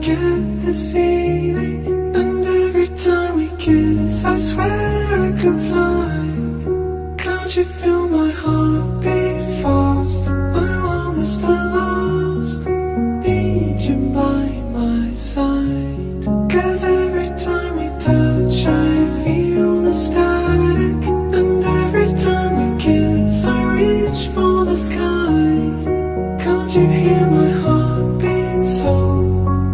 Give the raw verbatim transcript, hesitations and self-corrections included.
get this feeling, and every time we kiss I swear I could fly. Can't you feel my heart beat fast? My world is still lost. Need you by my side.